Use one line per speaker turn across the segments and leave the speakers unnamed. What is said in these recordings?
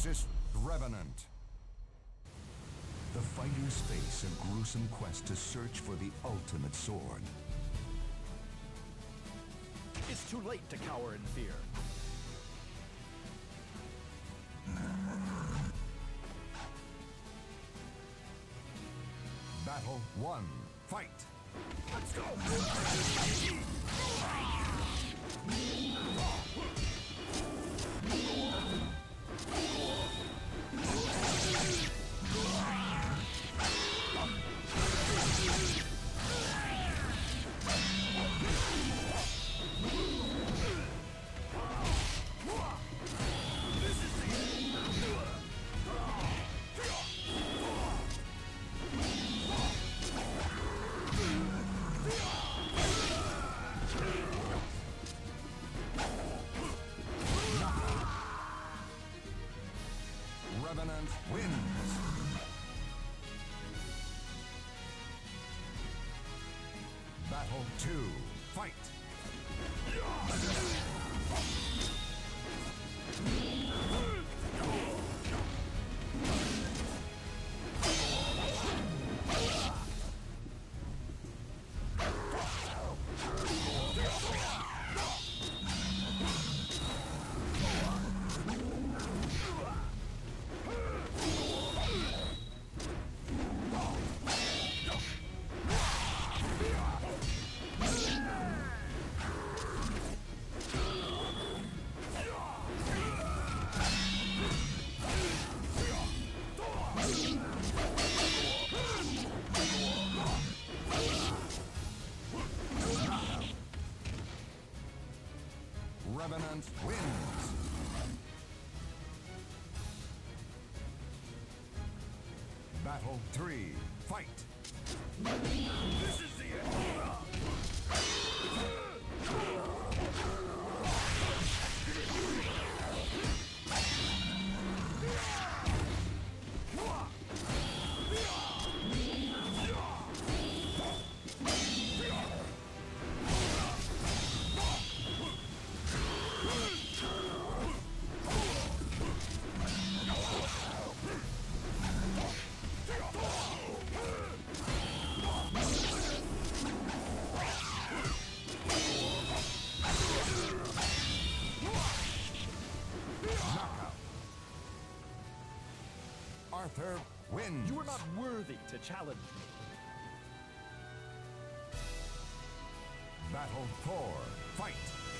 Nemesis Revenant. The fighters face a gruesome quest to search for the ultimate sword.
It's too late to cower in fear.
Battle 1. Fight!
Let's go!
Revenant wins. Battle 2. Fight! Revenant wins. Battle 3. Fight!
This is the end!
Arthur wins.
You are not worthy to challenge me.
Battle 4. Fight!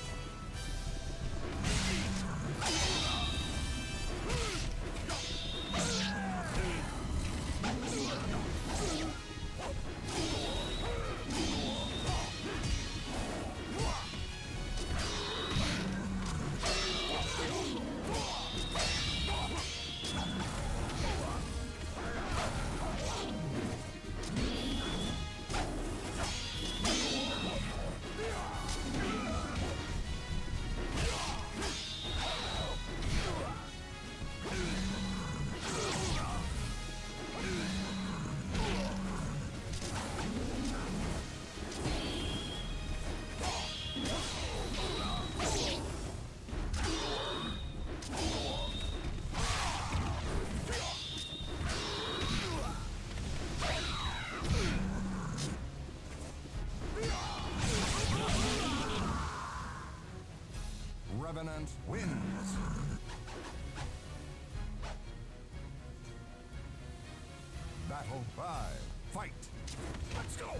Revenant wins. Battle 5. Fight!
Let's go!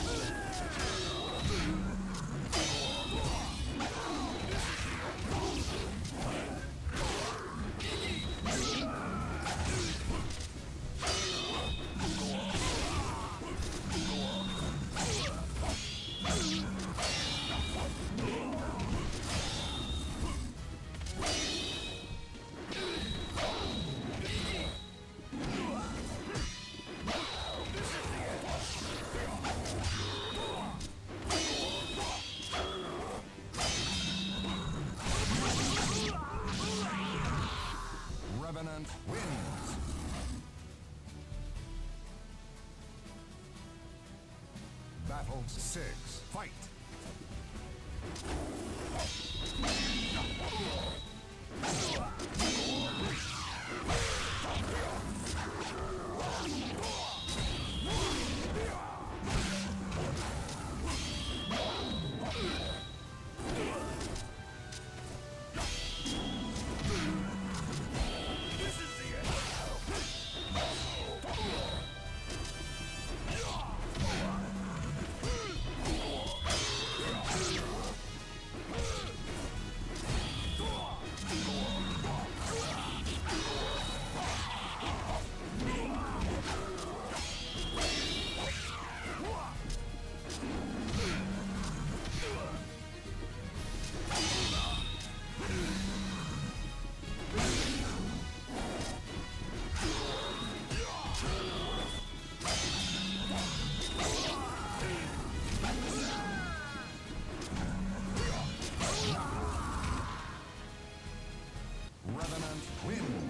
Revenant wins. Battle 6. Fight! Revenant wins.